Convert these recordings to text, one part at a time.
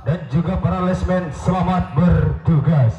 dan juga para lesmen selamat bertugas.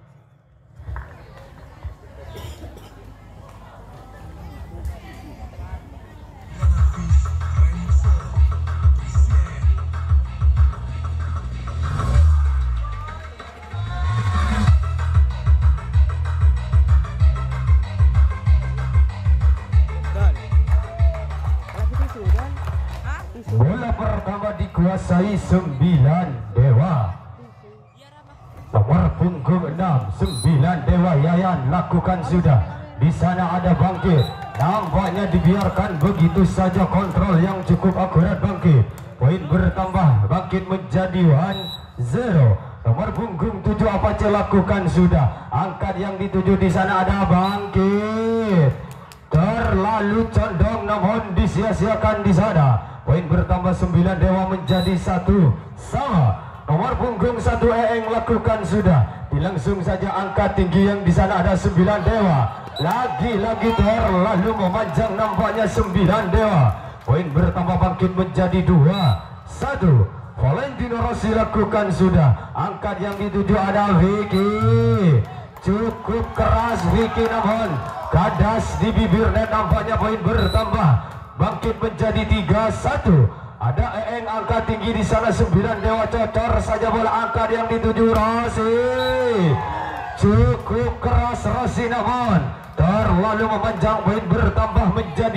Bola pertama dikuasai 9 Dewa. Nomor punggung 6 9 Dewa Yayan lakukan sudah. Di sana ada Bangkit. Nampaknya dibiarkan begitu saja, kontrol yang cukup akurat Bangkit. Poin bertambah, Bangkit menjadi 1-0. Nomor punggung 7 Apache lakukan sudah. Angkat yang dituju di sana ada Bangkit. Terlalu condong namun disia-siakan di sana. Poin bertambah 9 Dewa menjadi 1 sama. Nomor punggung 1 Eeng lakukan sudah. Langsung saja angkat tinggi yang di sana ada 9 Dewa. Lagi-lagi terlalu memanjang nampaknya 9 Dewa. Poin bertambah Bangkit menjadi 2-1. Valentino Rossi lakukan sudah. Angkat yang dituju ada Vicky. Cukup keras Vicky namun kadas di bibir net, nampaknya poin bertambah. Bangkit menjadi 3-1. Ada Eeng angkat tinggi di sana 9 Dewa, cocor saja bola angkat yang dituju Rossi. Cukup keras Rossi namun terlalu memanjang, poin bertambah menjadi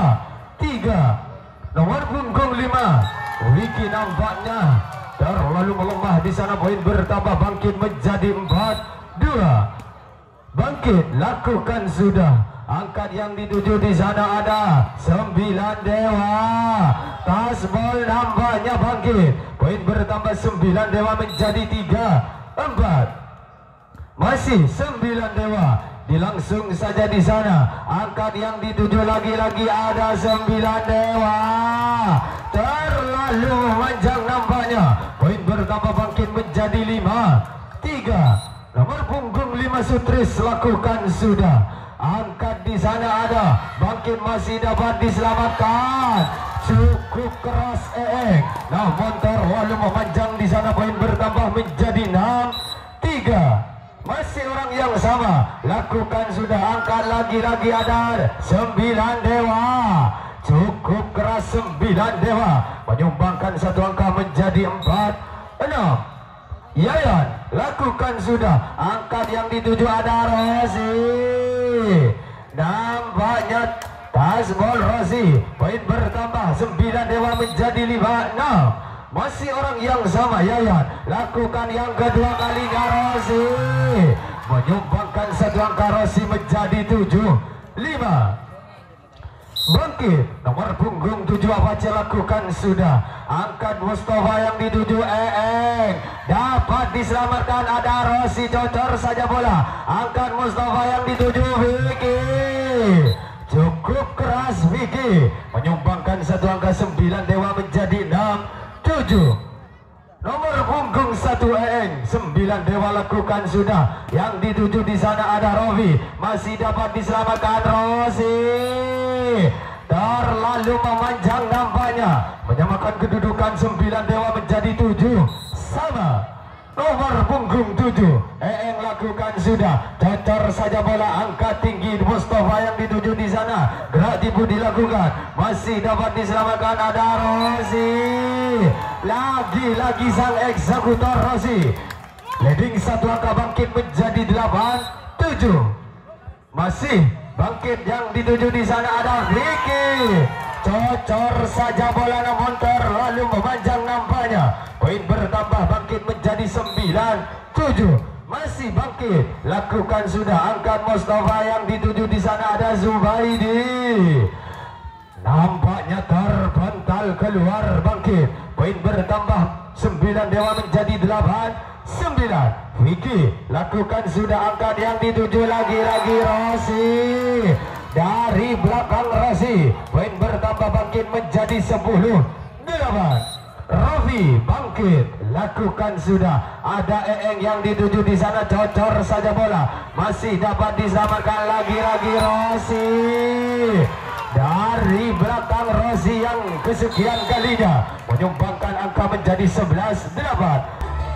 2-3. Nomor punggung 5 Vicky nampaknya terlalu melemah di sana, poin bertambah Bangkit menjadi 4-2. Bangkit lakukan sudah. Angkat yang dituju di sana ada 9 Dewa. Tasbol nampaknya Bangkit. Poin bertambah 9 Dewa menjadi 3-4. Masih 9 Dewa. Dilangsung saja di sana. Angkat yang dituju lagi-lagi ada 9 Dewa. Terlalu memanjang nampaknya. Poin bertambah Bangkit menjadi 5-3. Nomor punggung 5 Sutris lakukan sudah. Angkat di sana ada Bangkit, masih dapat diselamatkan. Cukup keras Eeng namun terlalu memanjang di sana, poin bertambah menjadi 6-3. Masih orang yang sama lakukan sudah. Angkat lagi-lagi ada 9 Dewa. Cukup keras 9 Dewa menyumbangkan satu angka menjadi 4-6. Yayan lakukan sudah. Angkat yang dituju ada Rossi. Nampaknya tasbol Rossi. Poin bertambah 9 Dewa menjadi 5-6. Masih orang yang sama Yayan lakukan yang kedua kalinya Rossi. Menyumbangkan satu angka Rossi menjadi 7-5. Bangkit nomor punggung 7 Apache lakukan sudah. Angkat Mustafa yang dituju Eeng. Dapat diselamatkan ada Rossi, cocor saja bola. Angkat Mustafa yang dituju Vicky. Cukup keras Vicky menyumbangkan satu angka 9 Dewa menjadi 6-7. Nomor punggung 1 Eeng 9 Dewa lakukan sudah. Yang dituju di sana ada Rovi. Masih dapat diselamatkan Rossi. Terlalu memanjang nampaknya, menyamakan kedudukan 9 Dewa menjadi 7 sama. Nomor punggung 7 Eeng lakukan sudah. Cocor saja bola, angkat tinggi Mustafa yang dituju di sana. Gerak tipu dilakukan, masih dapat diselamatkan ada Rossi. Lagi-lagi sang eksekutor Rossi. Leading satu angka Bangkit menjadi 8-7. Masih Bangkit yang dituju di sana ada Vicky. Cocor saja bola namun terlalu memanjang nampaknya. Poin bertambah Bangkit menjadi 9-7. Masih Bangkit lakukan sudah. Angkat Mustafa yang dituju di sana ada Zubaidi. Nampaknya terbantal keluar Bangkit. Poin bertambah 9 Dewa menjadi 8-9. Vicky lakukan sudah. Angkat yang dituju lagi-lagi Rossi. Dari belakang Rossi. Poin bertambah Bangkit menjadi 10-8. Rofi Bangkit lakukan sudah. Ada Eeng yang dituju di sana, cocor saja bola. Masih dapat diselamatkan lagi-lagi Rossi. dari belakang Rozi yang kesekian kalinya menyumbangkan angka menjadi 11-8.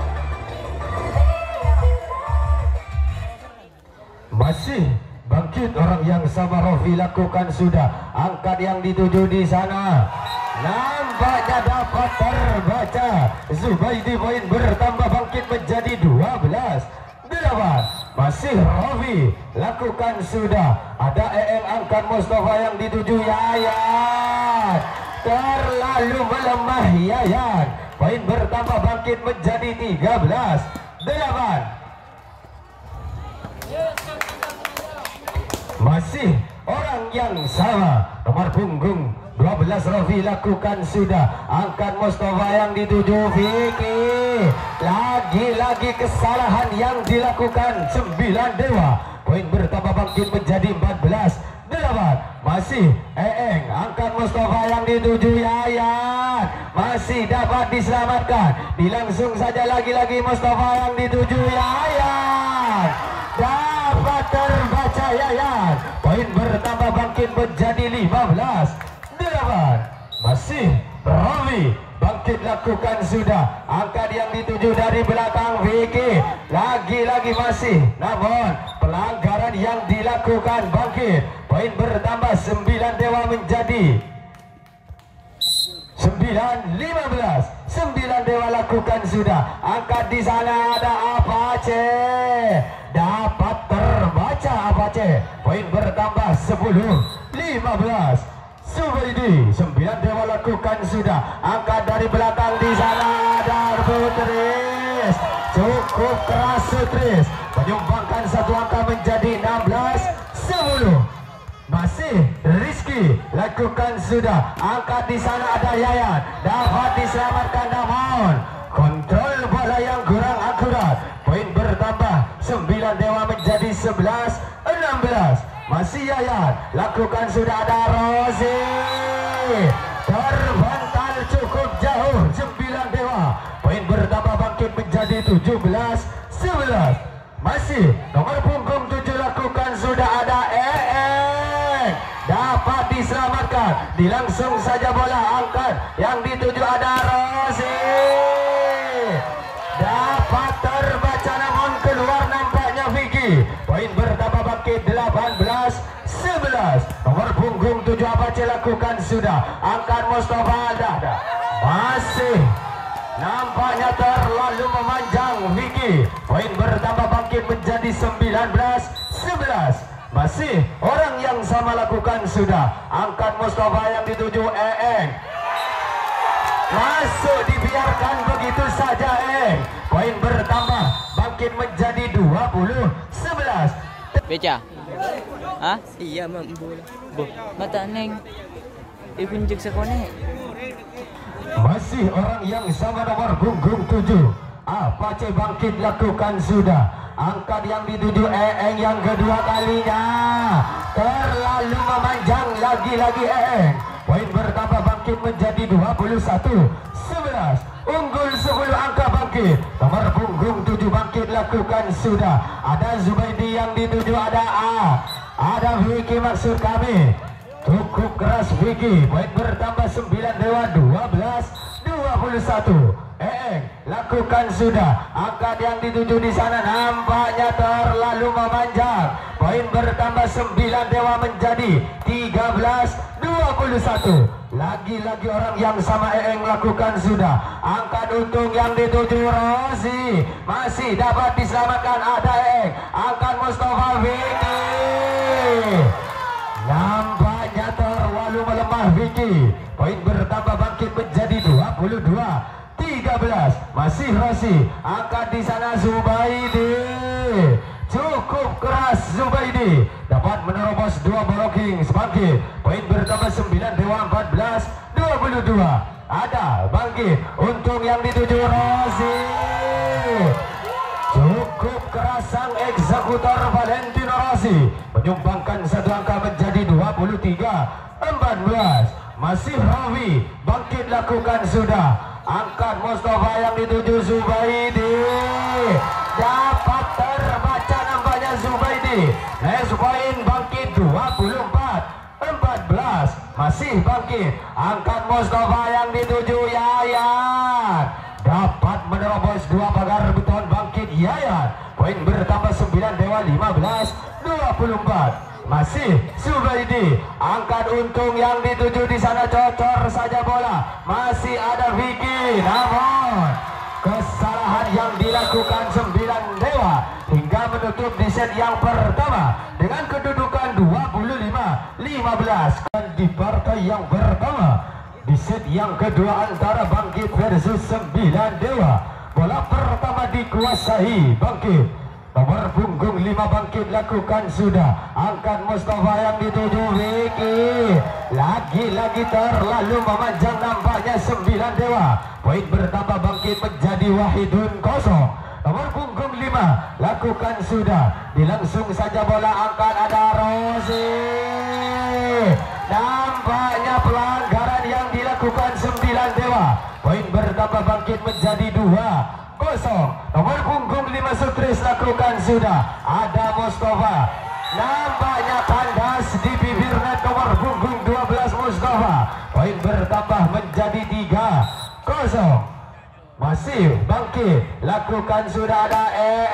Masih bangkit orang yang sama. Rofi lakukan sudah angkat yang dituju di sana. Nampaknya dapat terbaca. Zubaidi poin bertambah bangkit menjadi 12-8. Masih Rofi lakukan sudah. Ada Eeng angkat Mustafa yang dituju Yayan. Terlalu melemah Yayan. Poin bertambah bangkit menjadi 13-8. Masih orang yang sama. Nomor punggung 12 Rofi lakukan sudah. Angkat Mustafa yang dituju Vicky. Lagi-lagi kesalahan yang dilakukan 9 Dewa. Poin bertambah bangkit menjadi 14-8. Masih Eeng angkat Mustafa yang dituju Yayan. Masih dapat diselamatkan. Dilangsung saja lagi-lagi Mustafa yang dituju Yayan. Dapat terbaca Yayan. Poin bertambah bangkit menjadi 15-8. Masih Rofi bangkit lakukan sudah. Angkat yang dituju dari belakang Vicky. Lagi-lagi masih, namun pelanggaran yang dilakukan bangkit. Poin bertambah 9 Dewa menjadi 9-15. 9 Dewa lakukan sudah. Angkat di sana ada Apache. Dapat terbaca Apache. Poin bertambah 10-15. Zubaidi 9 Dewa lakukan sudah. Angkat dari belakang di sana ada Sutris. Cukup keras Sutris menyumbangkan satu angka menjadi 16-10. Masih Rizky lakukan sudah. Angkat di sana ada Yayan. Dapat diselamatkan namun kontrol bola yang kurang akurat. Poin bertambah 9 Dewa menjadi 11-16. Masih Yayan lakukan sudah. Ada Rozi. Terbantal cukup jauh 9 Dewa. Poin bertambah bangkit menjadi 17-11. Masih nomor punggung 7 lakukan sudah. Ada dapat diselamatkan. Dilangsung saja bola angkat yang dituju ada Rozi. Dapat terbaca namun keluar nampaknya Vicky. Poin bertambah bangkit 18-11. Nomor punggung 7 Apache lakukan sudah. Angkat Mustafa ada. Masih nampaknya terlalu memanjang Vicky. Poin bertambah bangkit menjadi 19-11. Masih orang yang sama lakukan sudah. Angkat Mustafa yang dituju Eeng. Masuk dibiarkan begitu saja Eeng. Poin bertambah bangkit menjadi 20-11. Beca? Hah? Iya mampu. Mata neng. Ikunjek sekone. Masih orang yang sama nomor punggung 7. Apache bangkit lakukan sudah. Angkat yang dituju Eeng yang kedua kalinya. Terlalu memanjang lagi-lagi Eeng. Poin bertambah bangkit menjadi 21-11. Unggul 10 angka bangkit. Nomor punggung 7 bangkit lakukan sudah. Ada Zubaidi yang dituju ada ada Vicky maksud kami. Cukup keras Vicky. Poin bertambah 9 Dewa 12-21. Eeng lakukan sudah. Angkat yang dituju di sana nampaknya terlalu memanjang. Poin bertambah 9 Dewa menjadi 13-21. Lagi-lagi orang yang sama Eeng lakukan sudah. Angkat untung yang dituju Rozi. Masih dapat diselamatkan ada Eeng. Angkat Mustafa Vicky. Nampaknya terlalu melemah Vicky. Poin bertambah bangkit menjadi 22-13. Masih Rozi. Angkat di sana Zubaidi. Cukup keras Zubaidi. Dapat menerobos 2 blocking sebangkit. Poin bertambah 9 Dewa 14-22. Ada bangkit. Untung yang dituju Rozi. Cukup keras sang eksekutor Valentino Rozi. Menyumbangkan satu angka menjadi 23-14. Masih Rawi bangkit lakukan sudah. Angkat Mustafa yang dituju Zubaidi. Dapat terbaca nampaknya Zubaidi. Next point bangkit 24-14. bangkit. Angkat Mustafa yang dituju Yayan. Dapat menerobos 2 pagar beton bangkit Yayan. Poin bertambah 9 Dewa 15-24. Masih Subaidi, angkat Untung yang dituju di sana, cocor saja bola. Masih ada Vicky, namun kesalahan yang dilakukan 9 Dewa hingga menutup di set yang pertama dengan kedudukan 25-15. Di partai yang pertama di set yang kedua antara Bangkit versus 9 Dewa. Bola pertama dikuasai Bangkit. Nomor punggung 5 Bangkit lakukan sudah. Angkat Mustafa yang dituju Vicky. Lagi-lagi terlalu memanjang nampaknya 9 Dewa. Poin bertambah Bangkit menjadi Wahidun kosong. Nomor punggung 5 lakukan sudah. Dilangsung saja bola, angkat ada Rosi. Nampaknya pelanggaran yang dilakukan 9 Dewa. Poin bertambah Bangkit menjadi 2-0. Nomor punggung 5 Sutris lakukan sudah. Ada Mustafa. Nampaknya kandas di bibir net nomor punggung 12 Mustafa. Poin bertambah menjadi 3-0. Masih Bangkit lakukan sudah. Ada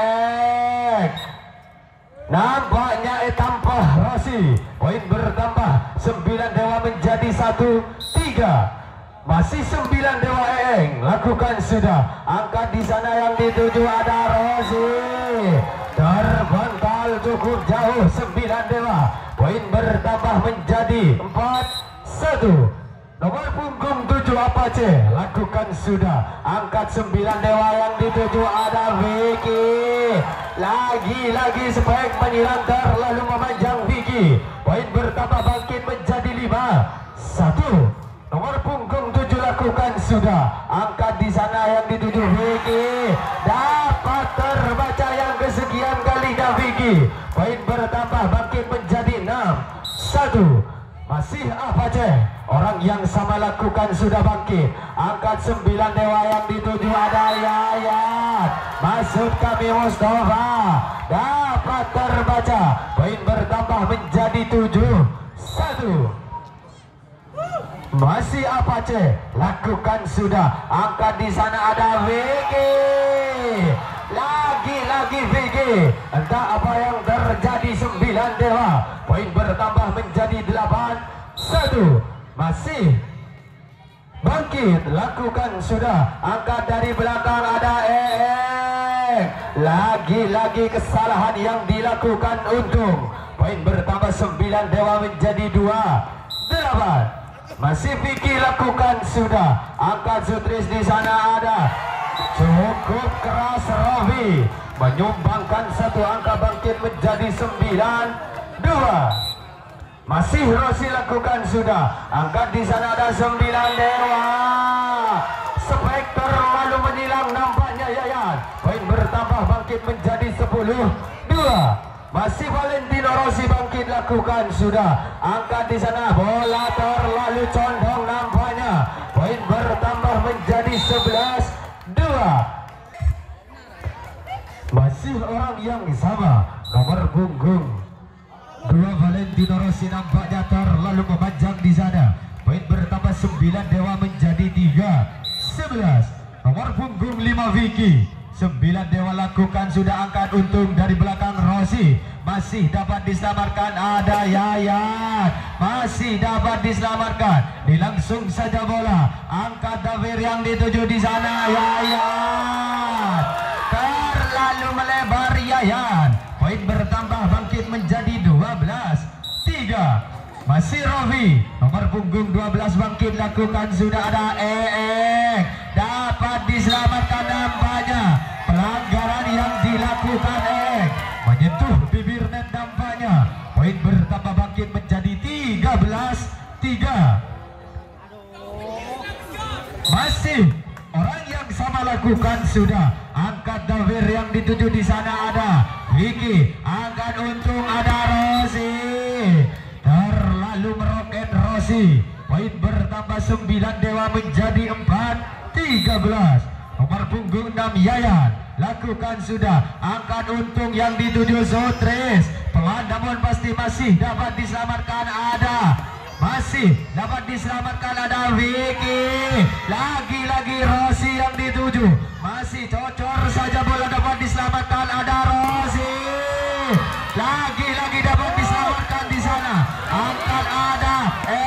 nampaknya tampah Rosi. Poin bertambah 9 Dewa menjadi 1-3. Masih 9 Dewa lakukan sudah. Angkat di sana yang dituju ada Rosi. Terbantal cukup jauh 9 Dewa. Poin bertambah menjadi 4-1. Nomor punggung 7 Apache lakukan sudah. Angkat 9 Dewa yang dituju ada Vicky. Lagi-lagi spek menyerang terlalu memanjang Vicky. Poin bertambah Bangkit menjadi 5-1. Nomor punggung 7 lakukan sudah. Angkat di sana yang dituju Vicky. Dapat terbaca yang kesekian kali Vicky. Poin bertambah Bangkit menjadi 6-1. Masih Apache. Orang yang sama lakukan sudah Bangkit. Angkat 9 Dewa yang dituju ada Yayan. Masuk kami Mustafa. Dapat terbaca. Poin bertambah menjadi 7-1. Masih Apache lakukan sudah. Angkat di sana ada Vicky. Lagi-lagi Vicky. Entah apa yang terjadi 9 Dewa. Poin bertambah menjadi 8-1. Masih Bangkit lakukan sudah. Angkat dari belakang ada lagi-lagi kesalahan yang dilakukan Untung. Poin bertambah 9 Dewa menjadi 2-8. Masih Vicky lakukan sudah. Angkat Sutris di sana ada. Cukup keras Robi menyumbangkan 1 angka. Bangkit menjadi 9-2. Masih Rosi lakukan sudah. Angkat di sana ada 9 Dewa. Spekter lalu menyilang nampaknya Yayan. Poin bertambah Bangkit menjadi 10-2. Masih Valentino Rossi Bangkit lakukan sudah. Angkat di sana, bola terlalu condong nampaknya. Poin bertambah menjadi 11-2. Masih orang yang sama. Nomor punggung 2 Valentino Rossi nampaknya terlalu memanjang di sana. Poin bertambah 9 Dewa menjadi 3-11. Nomor punggung 5 Vicky. 9 Dewa lakukan sudah. Angkat Untung dari belakang Rosi. Masih dapat diselamatkan ada Yayan. Masih dapat diselamatkan. Dilangsung saja bola. Angkat Davir yang dituju di sana Yayan. Terlalu melebar Yayan. Poin bertambah Bangkit menjadi 12-3. Masih Rofi. Nomor punggung 12 Bangkit lakukan sudah. Ada dapat diselamatkan nampaknya. Pelanggaran yang dilakukan menyentuh bibir net nampaknya. Poin bertambah Bangkit menjadi 13-3. Masih orang yang sama lakukan sudah. Angkat Davir yang dituju di sana ada Vicky. Angkat Untung ada Rosi. Terlalu meroket Rosi. Poin bertambah 9 Dewa menjadi 4-13. Nomor punggung 6 Yayan lakukan sudah. Angkat Untung yang dituju Sutris. Pelan namun pasti masih dapat diselamatkan ada. masih dapat diselamatkan, ada Vicky, lagi-lagi Rossi yang dituju, masih cocor saja bola dapat diselamatkan, ada Rossi, lagi-lagi dapat diselamatkan di sana, angkat ada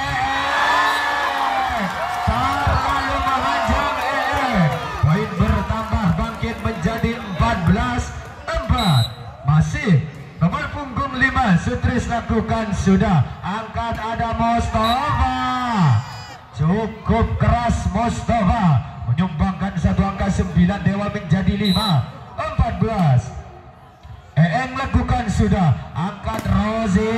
terlalu memanjang poin bertambah, bangkit menjadi 14-4, masih nomor punggung 5 Sutris lakukan sudah, angkat ada Mustafa, cukup keras Mustafa menyumbangkan satu angka, 9 Dewa menjadi 5-14. Eeng lakukan sudah, angkat Rozi,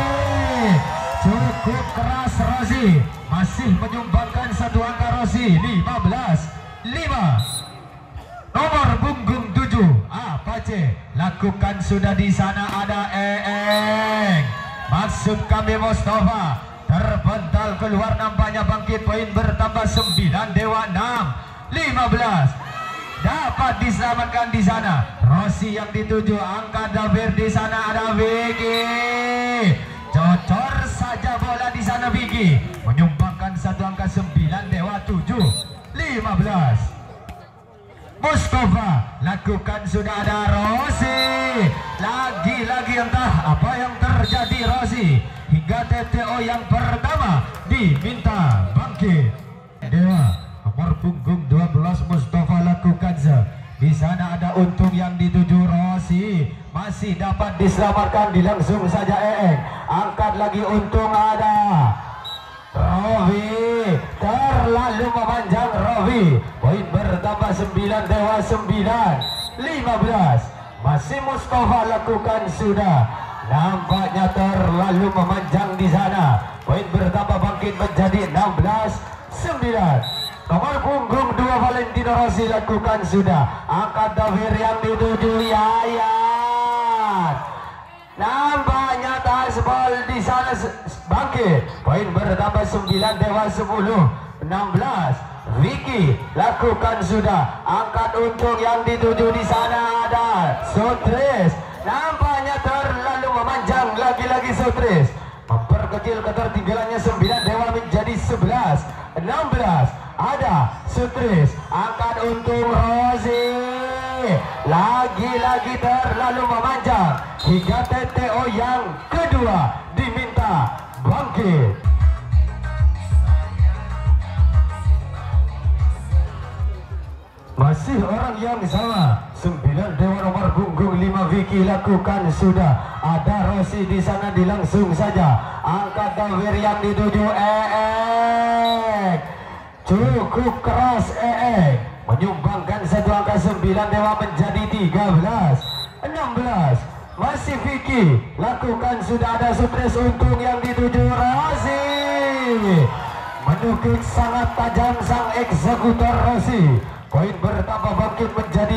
cukup keras Rozi, masih menyumbangkan satu angka Rozi, 15-5. Nomor punggung 7 Apache lakukan sudah, di sana ada Eeng, maksud kami Mustafa, terbental keluar, nampaknya bangkit, poin bertambah 9 Dewa 6-15. Dapat diselamatkan di sana, Rossi yang dituju, angkat David, di sana ada Vicky, cocor saja bola di sana, Vicky menyumbangkan satu angka, 9 Dewa 7-15. Mustafa lakukan sudah, ada Rossi, lagi-lagi entah apa yang terjadi Rossi, hingga TTO yang pertama diminta bangkit. Dewa nomor punggung 12 Mustafa lakukan di sana, ada Untung yang dituju Rossi, masih dapat diselamatkan, dilangsung saja Eeng, angkat lagi Untung, ada Rovi, terlalu memanjang Rovi, poin bertambah 9 Dewa 9-15. Masih Mustafa lakukan sudah, nampaknya terlalu memanjang di sana, poin bertambah, bangkit menjadi 16-9. Nomor punggung 2 Valentino Rossi lakukan sudah, angkat Davir yang dituju Yayan, nampaknya Tasbol di sana bangkit, poin bertambah 9 Dewa 10-16. Vicky lakukan sudah, angkat Untung yang dituju, di sana ada Sutris, nampaknya terlalu memanjang, lagi-lagi Sutris memperkecil ketertinggalannya, 9 Dewa menjadi 11-16. ada Sutris, angkat Untung Rozi, lagi-lagi terlalu memanjang, hingga TTO yang kedua diminta bangkit. Masih orang yang sama, 9 Dewa nomor punggung 5 Vicky lakukan sudah, ada Rossi di sana, dilangsung saja, angkat Dawir yang dituju Eeng, cukup keras Eeng menyumbangkan satu angka, 9 Dewa menjadi 13-16. Masih Vicky lakukan sudah, ada Sutris Untung yang dituju Rossi, menukik sangat tajam sang eksekutor Rossi, poin bertambah, bangkit menjadi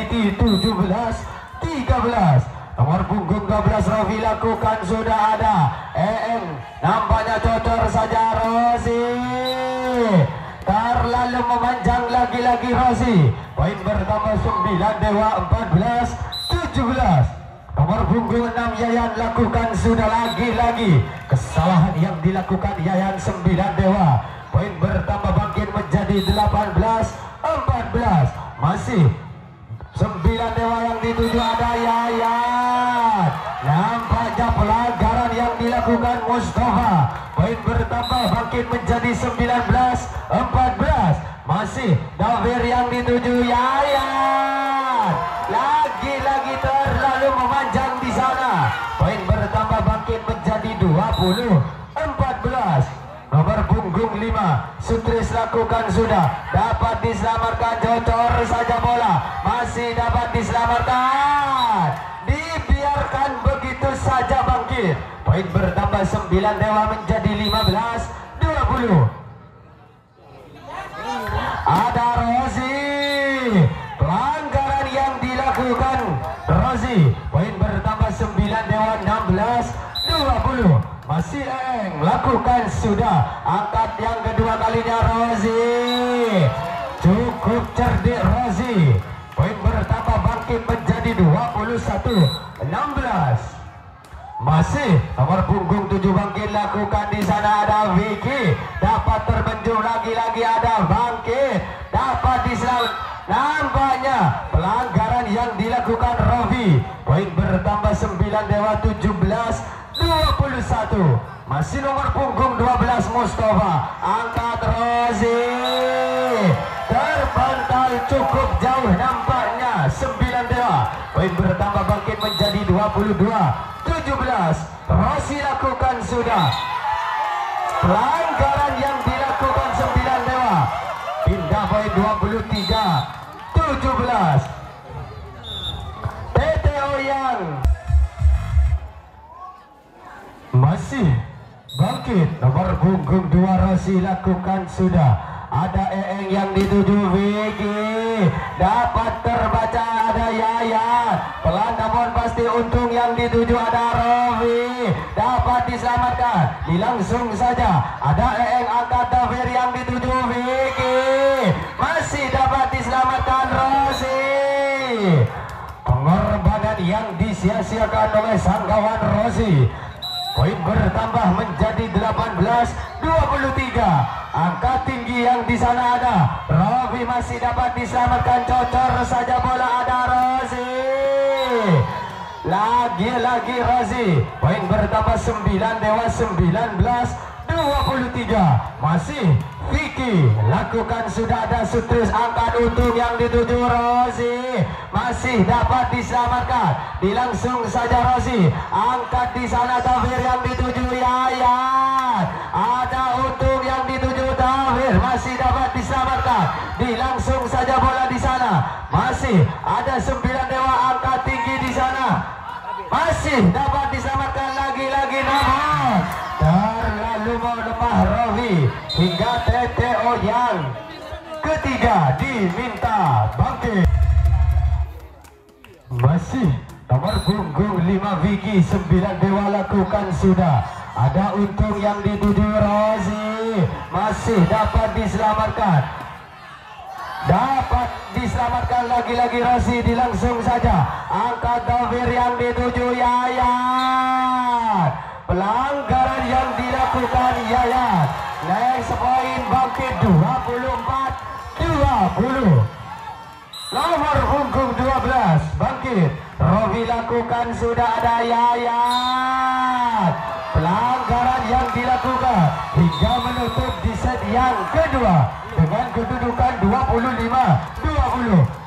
17-13. Nomor punggung 12 Rofi lakukan sudah, ada Eeng, nampaknya cocor saja Rossi, terlalu memanjang, lagi-lagi Rossi, poin bertambah 9 Dewa 14-17. Nomor punggung 6 Yayan lakukan sudah, lagi-lagi kesalahan yang dilakukan Yayan, 9 Dewa, poin bertambah, bangkit menjadi 18-14. Masih 9 Dewa yang dituju, ada Yayan, nampaknya pelanggaran yang dilakukan Mustafa, poin bertambah, bangkit menjadi 19-14. Masih Davir yang dituju Yayan, lagi-lagi terlalu memanjang di sana, poin bertambah, bangkit menjadi 20-14. Nomor punggung 5 Sutris lakukan sudah, dapat diselamatkan, cocor saja bola, masih dapat diselamatkan, dibiarkan begitu saja bangkit, poin bertambah 9 Dewa menjadi 15-20. Ada Rozi, pelanggaran yang dilakukan Rozi, poin bertambah 9 Dewa 16-20. Masih Eeng lakukan sudah, angkat yang kedua kalinya Rozi, cukup cerdik Rozi, poin bertambah, bangkit menjadi 21-16. Masih nomor punggung 7 bangkit lakukan di sana ada Vicky, dapat terbenjuk lagi-lagi ada bangkit, dapat diselamat. Nampaknya pelanggaran yang dilakukan Rofi. Poin bertambah 9 Dewa 17-21. Masih nomor punggung 12 Mustafa, angkat Rozi, terpental cukup jauh nampaknya 9 Dewa. Poin bertambah bangkit menjadi 22-17. Rozi lakukan sudah pelanggaran yang dilakukan 9 Dewa. Pindah poin 23-17. TTO yang masih bangkit nomor punggung 2 Rozi lakukan sudah. Ada Eeng yang dituju Vicky, dapat terbaca ada Yayan, pelan namun pasti untung yang dituju ada Rofi, dapat diselamatkan. Langsung saja ada Eeng angkat Tafir yang dituju Vicky, masih dapat diselamatkan Rozi. Pengorbanan yang disia-siakan oleh sang kawan Rozi. Poin bertambah menjadi 18-23. Angka tinggi yang di sana ada Rofi, masih dapat diselamatkan, cocor saja bola ada Rozi. Lagi-lagi Rozi. Poin bertambah 9 Dewa 19-23. Masih Vicky lakukan sudah ada Sutrus, angkat untung yang dituju Rozi, masih dapat diselamatkan. Dilangsung saja Rozi, angkat di sana Tafir yang dituju Yayan, ada untung yang dituju Tafir, masih dapat diselamatkan. Dilangsung saja bola di sana, masih ada 9 Dewa angkat tinggi di sana, masih dapat diselamatkan lagi-lagi namun terlalu melemah Rofi hingga TTO yang ketiga diminta bangkit. Masih nomor punggung 5 Vicky, 9 Dewa lakukan sudah. Ada untung yang dituju Rozi, masih dapat diselamatkan. Dapat diselamatkan lagi-lagi Rozi. Dilangsung saja angkat Tafir yang dituju Yayan. Pelanggaran yang dilakukan Yayan. Next poin bangkit 24-20. Nomor punggung 12 bangkit. Rofi lakukan sudah ada Yayan. Pelanggaran yang dilakukan hingga menutup di set yang kedua dengan kedudukan 25-20.